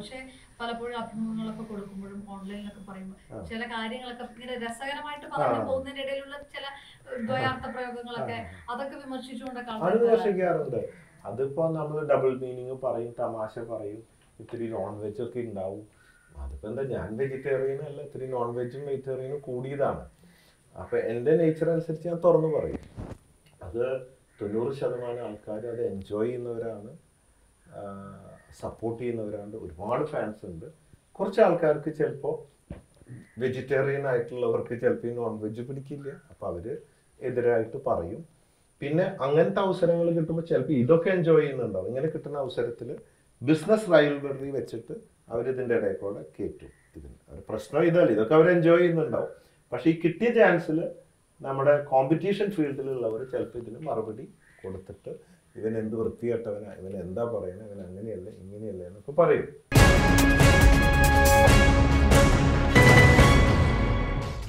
ബോച്ചെ പലപ്പോഴും അഭിമുഖങ്ങളൊക്കെ കൊടുക്കുമ്പോഴും ഓൺലൈനിലൊക്കെ പറയുമ്പോൾ ചില കാര്യങ്ങളൊക്കെ ഇങ്ങനെ രസകരമായിട്ട് പറഞ്ഞു പോകുന്നതിന്റെ ഇടയിലുള്ള ചില ദ്വയാർത്ഥ പ്രയോഗങ്ങളൊക്കെ അതൊക്കെ വിമർശിക്കാറുണ്ട്. അതിപ്പോ നമ്മൾ ഡബിൾ മീനിങ് പറയും, തമാശ പറയും, ഇത്തിരി നോൺ വെജ് ഒക്കെ ഉണ്ടാവും. അതിപ്പോ എന്താ, ഞാൻ വെജിറ്റേറിയനും അല്ല, ഇത്തിരി നോൺ വെജും വെജിറ്റേറിയനും കൂടിയതാണ്. അപ്പൊ എൻ്റെ നേച്ചർ അനുസരിച്ച് ഞാൻ തുറന്നു പറയും. അത് 90% ആൾക്കാർ അത് എൻജോയ് ചെയ്യുന്നവരാണ്, സപ്പോർട്ട് ചെയ്യുന്നവരാണ്, ഒരുപാട് ഫാൻസ് ഉണ്ട്. കുറച്ച് ആൾക്കാർക്ക് ചിലപ്പോൾ വെജിറ്റേറിയൻ ആയിട്ടുള്ളവർക്ക് ചിലപ്പോൾ ഈ നോൺ വെജ് പിടിക്കില്ല, അപ്പോൾ അവർ എതിരായിട്ട് പറയും. പിന്നെ അങ്ങനത്തെ അവസരങ്ങൾ കിട്ടുമ്പോൾ ചിലപ്പോൾ ഇതൊക്കെ എൻജോയ് ചെയ്യുന്നുണ്ടാവും. ഇങ്ങനെ കിട്ടുന്ന അവസരത്തിൽ ബിസിനസ് റൈവൽറി വെച്ചിട്ട് അവരിതിൻ്റെ ഇടയിൽ കൂടെ കയറ്റും. ഇതിന് ഒരു പ്രശ്നം ഇതല്ല, ഇതൊക്കെ അവർ എൻജോയ് ചെയ്യുന്നുണ്ടാവും. പക്ഷേ ഈ കിട്ടിയ ചാൻസിൽ നമ്മുടെ കോമ്പറ്റീഷൻ ഫീൽഡിലുള്ളവർ ചിലപ്പോൾ ഇതിന് മറുപടി കൊടുത്തിട്ട് ഇവൻ എന്ത് വൃത്തികെട്ടവനാ, ഇവൻ എന്താ പറയുന്നത്, ഇവൻ അങ്ങനെയല്ല ഇങ്ങനെയല്ല എന്നൊക്കെ പറയും.